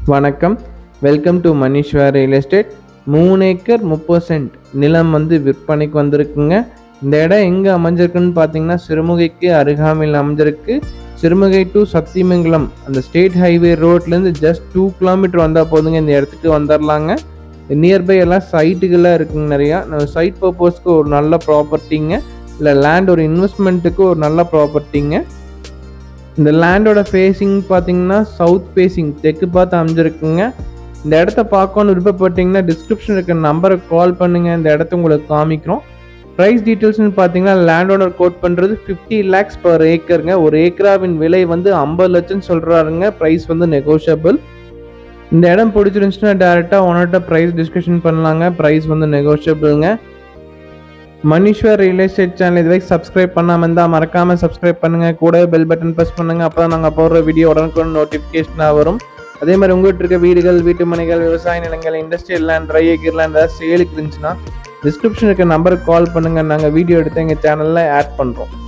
வணக்கம். Welcome to Maniswar real estate. 3 acre 30 cent நிலம் வந்து விற்பனைக்கு வந்திருக்குங்க. இந்த இடம் எங்கே அமைஞ்சிருக்குன்னு பார்த்தீங்கன்னா சிறுமுகைக்கு அருகாமையில் அமைஞ்சிருக்கு. சிறுமுகை டு சத்தியமங்கலம் அந்த ஸ்டேட் ஹைவே ரோட்லேருந்து ஜஸ்ட் 2 கிலோமீட்டர் வந்தால் போதுங்க, இந்த இடத்துக்கு வந்துடலாங்க. நியர்பை எல்லாம் சைட்டுகளாக இருக்குங்க நிறையா. சைட் பர்பஸ்க்கு ஒரு நல்ல ப்ராப்பர்ட்டிங்க, இல்லை லேண்ட் ஒரு இன்வெஸ்ட்மெண்ட்டுக்கு ஒரு நல்ல ப்ராப்பர்ட்டிங்க. இந்த லேண்டோட ஃபேஸிங் பார்த்தீங்கன்னா சவுத் ஃபேஸிங் தெற்கு பார்த்து அமைஞ்சிருக்குங்க. இந்த இடத்த பார்க்கணுன்னு விருப்பப்பட்டீங்கன்னா டிஸ்கிரிப்ஷன் இருக்கிற நம்பரை கால் பண்ணுங்கள், இந்த இடத்த உங்களுக்கு காமிக்கிறோம். ப்ரைஸ் டீட்டெயில்ஸ்னு பார்த்தீங்கன்னா லேண்ட் ஓனர் கோட் பண்ணுறது 50 lakhs per ஏக்கருங்க. ஒரு ஏக்கராவின் விலை வந்து 50 லட்சம் சொல்கிறாருங்க. ப்ரைஸ் வந்து நெகோஷியபிள். இந்த இடம் பிடிச்சிருந்துச்சுன்னா டேரெக்டாக ஓனர்கிட்ட ப்ரைஸ் டிஸ்கஷன் பண்ணலாங்க. ப்ரைஸ் வந்து நெகோஷியபிளுங்க. மணீஸ்வர் ரியல் எஸ்டேட் சேனல் இதுவரை சப்ஸ்கிரைப் பண்ணாமல் இருந்தால் மறக்காமல் சப்ஸ்கிரைப் பண்ணுங்கள். கூட பெல் பட்டன் ப்ரெஸ் பண்ணுங்கள். அப்போ தான் நாங்கள் போடுற வீடியோ உடனுக்குடன் நோட்டிஃபிகேஷனாக வரும். அதே மாதிரி உங்கள்கிட்ட இருக்க வீடுகள், வீட்டு மனைகள், விவசாய நிலங்கள், industrial land, dry acre land ஏதாவது சேலுக்கு இருந்துச்சுன்னா டிஸ்கிரிப்ஷன் இருக்க நம்பருக்கு கால் பண்ணுங்கள். நாங்கள் வீடியோ எடுத்து எங்கள் சேனலில் ஆட் பண்ணுறோம்.